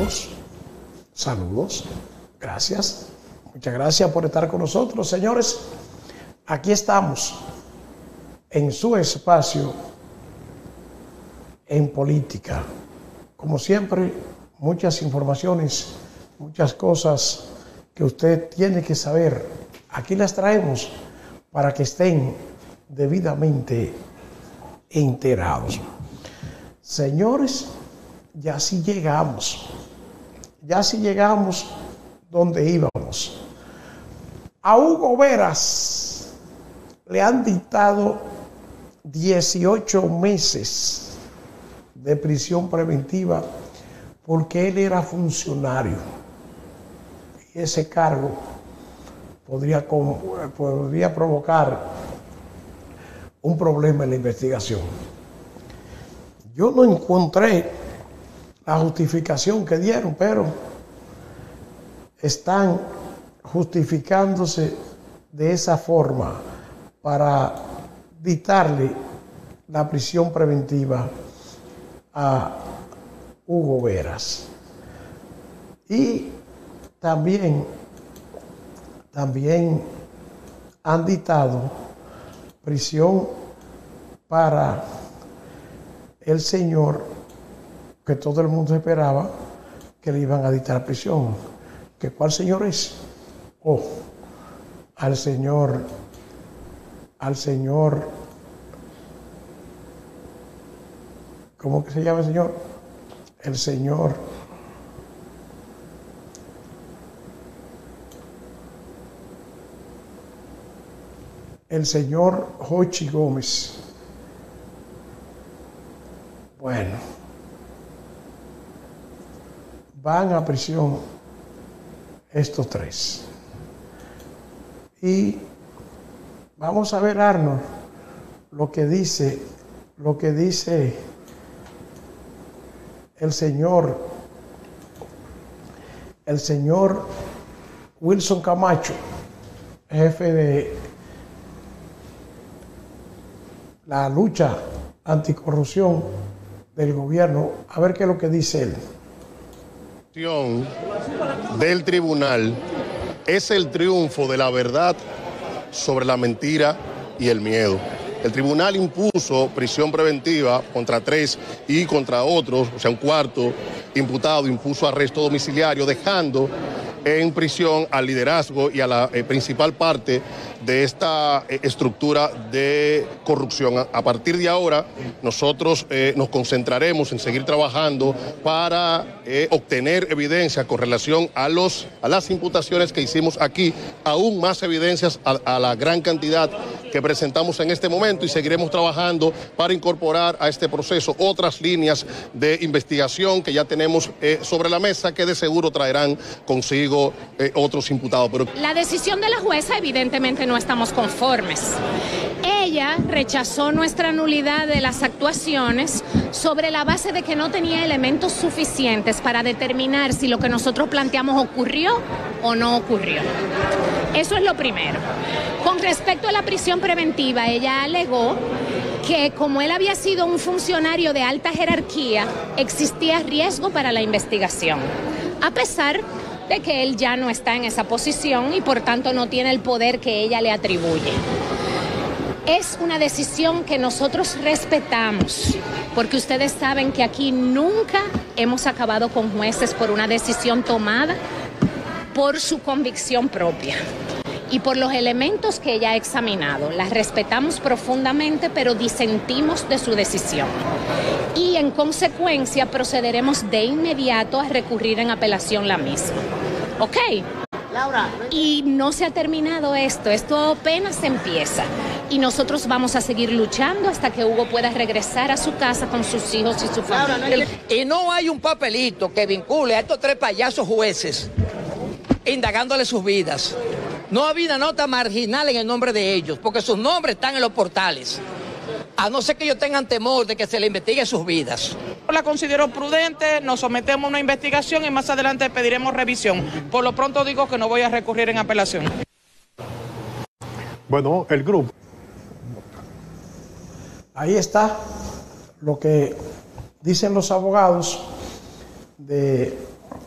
Saludos, saludos, gracias, muchas gracias por estar con nosotros, señores. Aquí estamos en su espacio en política. Como siempre, muchas informaciones, muchas cosas que usted tiene que saber. Aquí las traemos para que estén debidamente enterados. Señores, ya sí llegamos donde íbamos. A Hugo Veras le han dictado 18 meses de prisión preventiva porque él era funcionario y ese cargo podría provocar un problema en la investigación. Yo no encontré la justificación que dieron, pero están justificándose de esa forma para dictarle la prisión preventiva a Hugo Veras. Y también han dictado prisión para el señor que todo el mundo esperaba que le iban a dictar prisión. ¿Que cuál señor es? Al señor, ¿cómo que se llama el señor? El señor Jochi Gómez. Bueno, van a prisión estos tres. Y vamos a ver, Arnold, lo que dice el señor Wilson Camacho, jefe de la lucha anticorrupción del gobierno. A ver qué es lo que dice él. Del tribunal es el triunfo de la verdad sobre la mentira y el miedo. El tribunal impuso prisión preventiva contra 3 y contra otros, o sea, un cuarto imputado impuso arresto domiciliario, dejando en prisión al liderazgo y a la principal parte de esta estructura de corrupción. A partir de ahora, nosotros nos concentraremos en seguir trabajando para obtener evidencia con relación a las imputaciones que hicimos aquí, aún más evidencias a la gran cantidad que presentamos en este momento, y seguiremos trabajando para incorporar a este proceso otras líneas de investigación que ya tenemos sobre la mesa, que de seguro traerán consigo otros imputados. Pero la decisión de la jueza, evidentemente no estamos conformes. Ella rechazó nuestra nulidad de las actuaciones sobre la base de que no tenía elementos suficientes para determinar si lo que nosotros planteamos ocurrió o no ocurrió. Eso es lo primero. Con respecto a la prisión preventiva, ella alegó que como él había sido un funcionario de alta jerarquía, existía riesgo para la investigación, a pesar de que él ya no está en esa posición y por tanto no tiene el poder que ella le atribuye. Es una decisión que nosotros respetamos, porque ustedes saben que aquí nunca hemos acabado con jueces por una decisión tomada por su convicción propia y por los elementos que ella ha examinado. Las respetamos profundamente, pero disentimos de su decisión. Y en consecuencia procederemos de inmediato a recurrir en apelación la misma. ¿Ok? Laura. Y no se ha terminado esto apenas empieza. Y nosotros vamos a seguir luchando hasta que Hugo pueda regresar a su casa con sus hijos y su familia. Y no hay un papelito que vincule a estos 3 payasos jueces, indagándole sus vidas. No ha habido una nota marginal en el nombre de ellos, porque sus nombres están en los portales. A no ser que ellos tengan temor de que se le investigue sus vidas. La considero prudente, nos sometemos a una investigación y más adelante pediremos revisión. Por lo pronto digo que no voy a recurrir en apelación. Bueno, el grupo. Ahí está lo que dicen los abogados de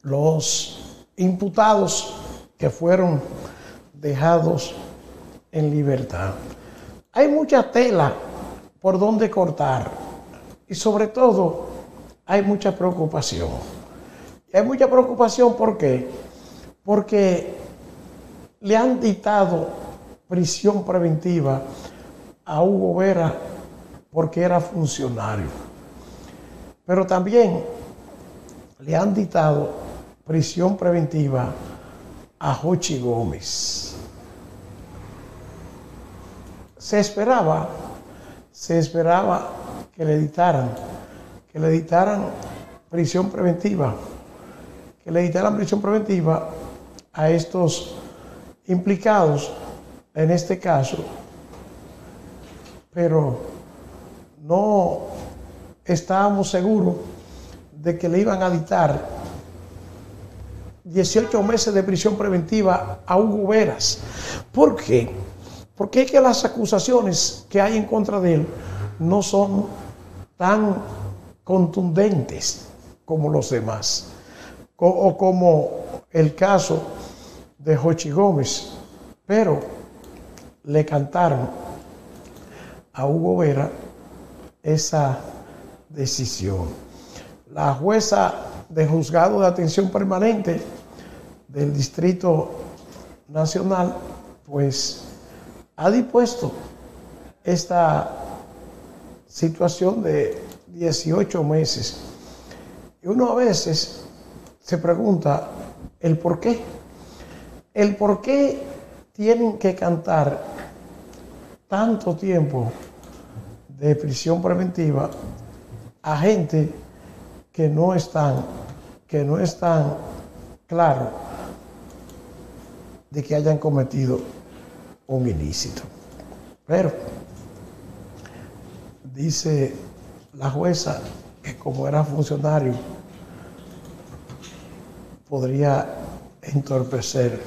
los imputados que fueron dejados en libertad. Hay mucha tela por donde cortar y sobre todo hay mucha preocupación. Hay mucha preocupación ¿por qué? Porque le han dictado prisión preventiva a Hugo Vera porque era funcionario. Pero también le han dictado prisión preventiva a Jochi Gómez. Se esperaba que le dictaran prisión preventiva, a estos implicados en este caso, pero no estábamos seguros de que le iban a dictar 18 meses de prisión preventiva a Hugo Veras. ¿Por qué? Porque es que las acusaciones que hay en contra de él no son tan contundentes como los demás, o como el caso de Jochi Gómez, pero le cantaron a Hugo Vera esa decisión. La jueza del Juzgado de Atención Permanente del Distrito Nacional, pues, ha dispuesto esta situación de 18 meses. Y uno a veces se pregunta el por qué. El por qué tienen que cantar tanto tiempo de prisión preventiva a gente que no están claros de que hayan cometido un ilícito. Pero dice la jueza que como era funcionario podría entorpecer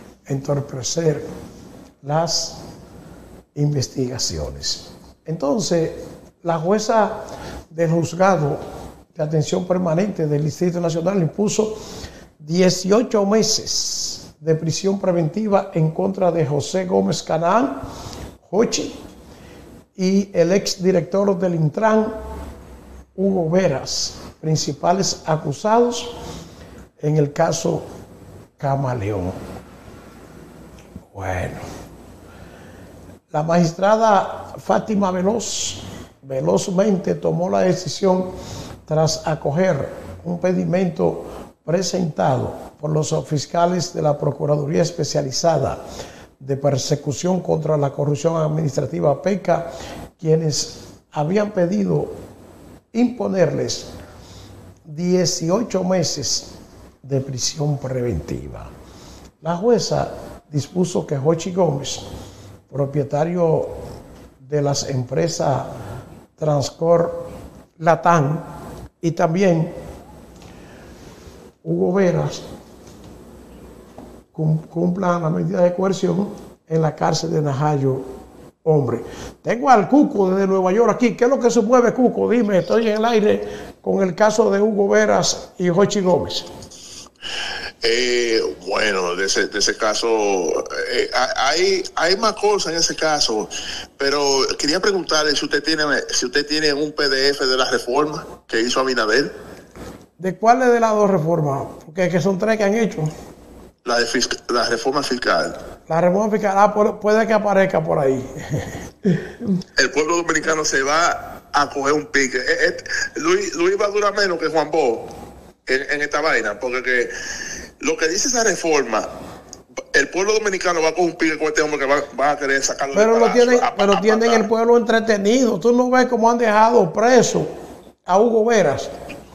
las investigaciones. Entonces, la jueza del Juzgado de Atención Permanente del Distrito Nacional impuso 18 meses de prisión preventiva en contra de José Gómez Canaán, Jochi, y el exdirector del Intran, Hugo Veras, principales acusados en el caso Camaleón. Bueno, la magistrada Fátima velozmente tomó la decisión tras acoger un pedimento presentado por los fiscales de la Procuraduría Especializada de Persecución contra la Corrupción Administrativa PECA, quienes habían pedido imponerles 18 meses de prisión preventiva. La jueza dispuso que Jochi Gómez, propietario de las empresas Transcor Latam, y también Hugo Veras, cumplan la medida de coerción en la cárcel de Najayo Hombre. Tengo al Cuco desde Nueva York aquí. ¿Qué es lo que se mueve, Cuco? Dime, estoy en el aire con el caso de Hugo Veras y Jochi Gómez. Bueno, de ese caso hay más cosas en ese caso, pero quería preguntarle si usted tiene un PDF de la reforma que hizo Abinader. ¿De cuáles de las dos reformas? Porque que son tres que han hecho. La reforma fiscal. La reforma fiscal, puede que aparezca por ahí. El pueblo dominicano se va a coger un pique. Luis va a durar menos que Juan Bo en esta vaina, porque lo que dice esa reforma, el pueblo dominicano va a coger un pique con este hombre que va a querer sacarlo pero de palacio. Pero tienen el pueblo entretenido. Tú no ves cómo han dejado preso a Hugo Veras.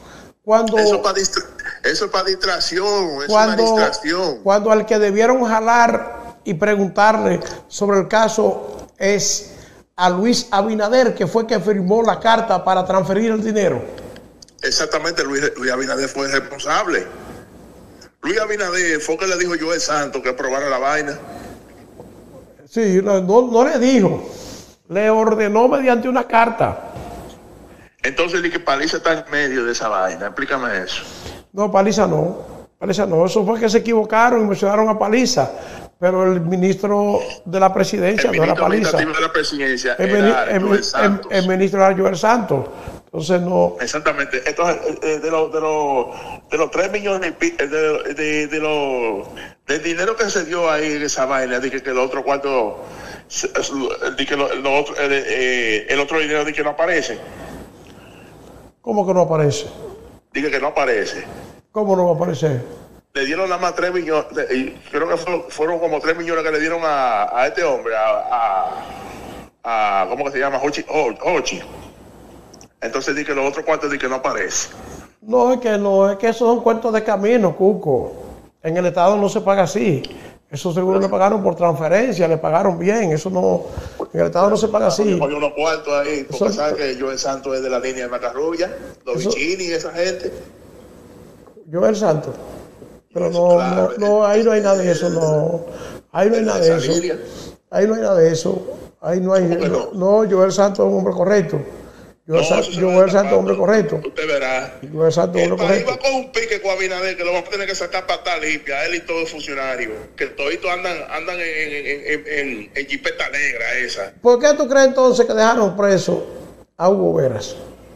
Eso es para distracción, es una distracción. Cuando al que debieron jalar y preguntarle sobre el caso es a Luis Abinader, que fue que firmó la carta para transferir el dinero. Exactamente, Luis Abinader fue el responsable. Luis Abinader fue que le dijo a Joel Santos que aprobara la vaina. Sí, no le dijo, le ordenó mediante una carta. Entonces, ¿y que Paliza está en medio de esa vaina? Explícame eso. No, Paliza no. Paliza no, eso fue que se equivocaron y mencionaron a Paliza, pero el ministro de la presidencia no era Paliza. El de la presidencia era Joel Santos. El ministro era Joel Santos. Entonces no. Exactamente. Entonces, de los 3 millones del dinero que se dio ahí en esa vaina, dije que el otro cuarto, el otro dinero dije que no aparece. ¿Cómo que no aparece? Dije que no aparece. ¿Cómo no va a aparecer? Le dieron nada más 3 millones, y creo que fueron como 3 millones que le dieron a este hombre, a ¿cómo que se llama? Hochi. Entonces dije que los otros cuartos dije que no aparece. No, es que esos son cuentos de camino, Cuco. En el Estado no se paga así. Eso seguro le pagaron por transferencia, le pagaron bien. Eso no, en el Estado no se paga así. Hay unos cuartos ahí, porque saben que Joel Santos es de la línea de Macarrubia, los Vicini y esa gente. Joel Santos. Pero no, ahí no hay nada de eso, no. Ahí no hay nada de eso. Ahí no hay nada de eso. Ahí no hay. No, Joel Santos es un hombre correcto. Joel Santos es un hombre correcto. Usted verá. Joel Santos es un hombre correcto. El país va con un pique con Abinader que lo vamos a tener que sacar para estar limpia, él y todos los funcionarios. Que toditos andan en jipeta negra esa. ¿Por qué tú crees entonces que dejaron preso a Hugo Veras?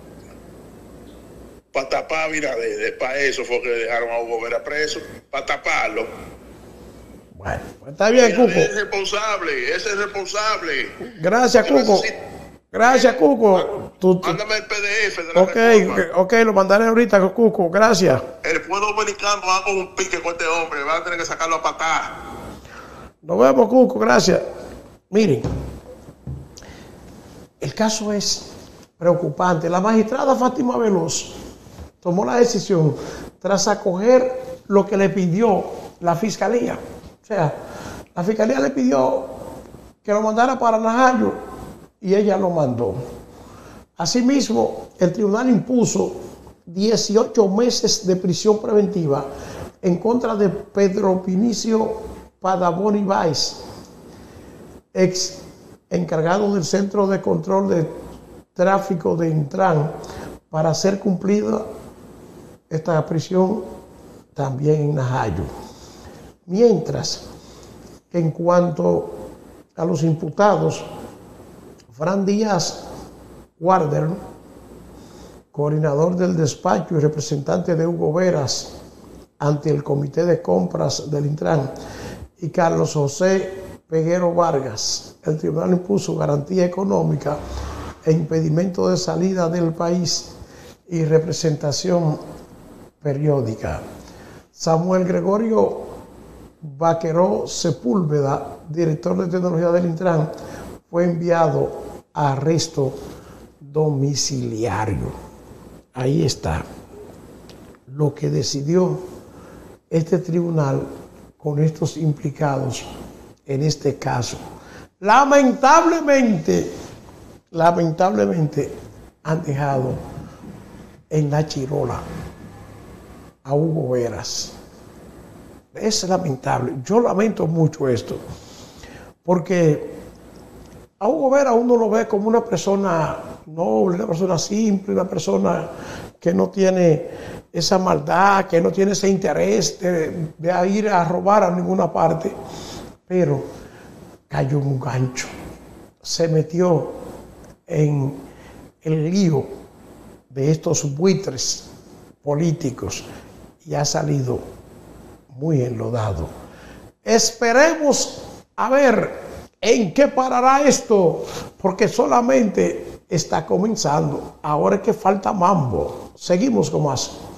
Para tapar a Abinader, para eso fue que dejaron a Hugo Veras preso, para taparlo. Bueno, está bien, Cuco. Ese es responsable. Gracias, Cuco. Gracias, Cuco. Mándame el PDF de la reforma. Ok, lo mandaré ahorita, Cuco. Gracias. El pueblo dominicano va con un pique con este hombre. Van a tener que sacarlo a patar. Nos vemos, Cuco. Gracias. Miren, el caso es preocupante. La magistrada Fátima Veloz tomó la decisión tras acoger lo que le pidió la fiscalía. O sea, la fiscalía le pidió que lo mandara para Najayo y ella lo mandó. Asimismo, el tribunal impuso 18 meses de prisión preventiva en contra de Pedro Vinicio Padabón Ibáez, ex encargado del Centro de Control de Tráfico de Intran, para hacer cumplida esta prisión también en Najayo. Mientras que en cuanto a los imputados, Fran Díaz Warder, coordinador del despacho y representante de Hugo Veras ante el Comité de Compras del Intran, y Carlos José Peguero Vargas, el tribunal impuso garantía económica e impedimento de salida del país y representación periódica. Samuel Gregorio Vaqueró Sepúlveda, director de tecnología del Intran, fue enviado a arresto domiciliario. Ahí está lo que decidió este tribunal con estos implicados en este caso. Lamentablemente han dejado en la chirola a Hugo Veras. Es lamentable. Yo lamento mucho esto, porque a Hugo Veras uno lo ve como una persona noble, una persona simple, una persona que no tiene esa maldad, que no tiene ese interés de ir a robar a ninguna parte, pero cayó en un gancho, se metió en el lío de estos buitres políticos y ha salido muy enlodado. Esperemos a ver en qué parará esto, porque solamente está comenzando. Ahora es que falta mambo. Seguimos con más.